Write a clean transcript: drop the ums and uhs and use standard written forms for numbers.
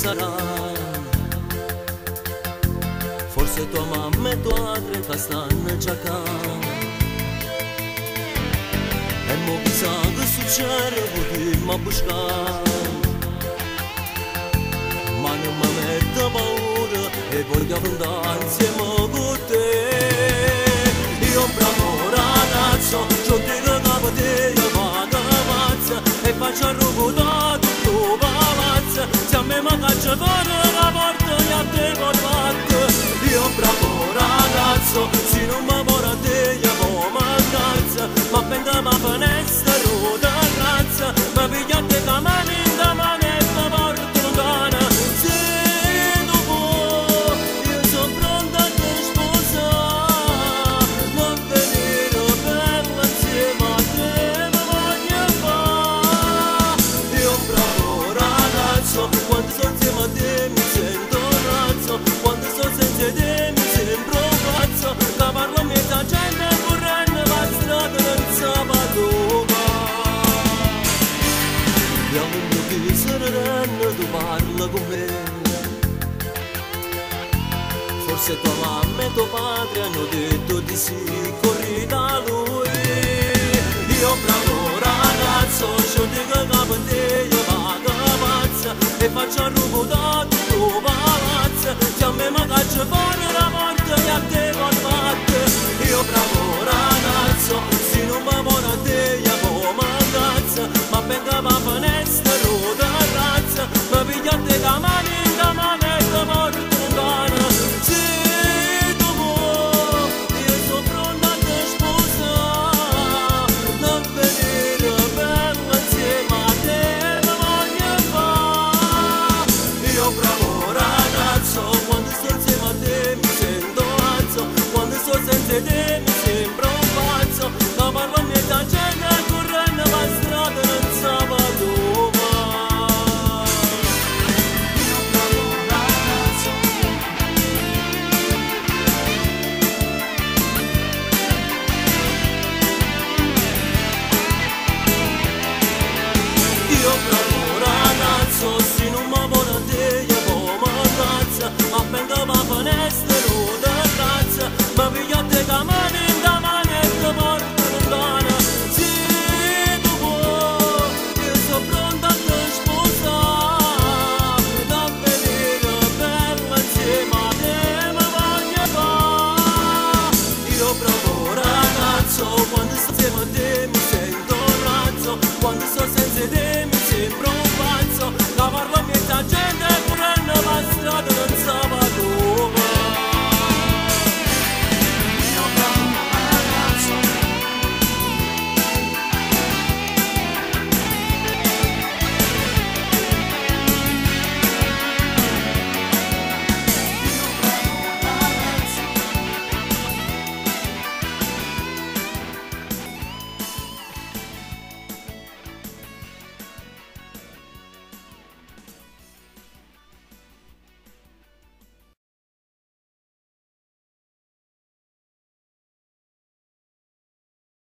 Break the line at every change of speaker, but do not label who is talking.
sarà. Forse tua mamma e tua madre stanno già qua. E mo chissà che succede, potremmo buscare. Ma non mi metto paura e voglio andare insieme con te. Io un bravo ragazzo, c'ho te che capo te, io vado pazza e faccio arrugare tutto palazzo. Se a me mi caccia fuori la porta e a te porto. Io un bravo ragazzo, se non mi vuole a te io vo' mancarza. Ma venga ma finestra, ruota razza, ma piglia te la mano in da manetta, porto lontana. Se tu vuoi, io sono pronta a te sposare. Non venire bella insieme a te, mi voglio fare. Io un bravo ragazzo, quando sono insieme a te mi sento razzo. Quando sono senza te mi sembro un pazzo. La parlo a mezza gente correndo per strada non sabato va. Io voglio che saranno tu parla con me. Forse tua mamma e tuo padre hanno detto di sì, corri da lui. Io bravo ragazzo, c'ho te che capo in te, io vado pazza e faccio arrugare tutto palazzo. Se a me mi caccia fuori la porta e a te porto. Io bravo ragazzo, se non mi vuole a te io vo' mancarza. Ma venga ma finestra, ruota razza, ma piglia te la mano in da manetta, porto lontana. Se tu vuoi, io sono pronta a te sposare. Non venire bella insieme a te, mi voglio fare. Io bravo ragazzo, quando sto insieme a te mi sento razzo. Quando sto senza te mi sembra un pazzo. La parlo a mezza gente correndo per strada non sabato va. Io bravo ragazzo, io bravo ragazzo, se non mi vuole a te io vo' mancarza. Ma venga ma finestra, ruota razza, ma piglia te la mano in da manetta, porto lontana. Se tu vuoi, io sono pronta a te sposare. Non venire bella insieme a te, mi voglio fare. Io bravo ragazzo, quando sto insieme a te mi sento razzo. Quando sto senza te mi sembra un pazzo. La parlo a mezza gente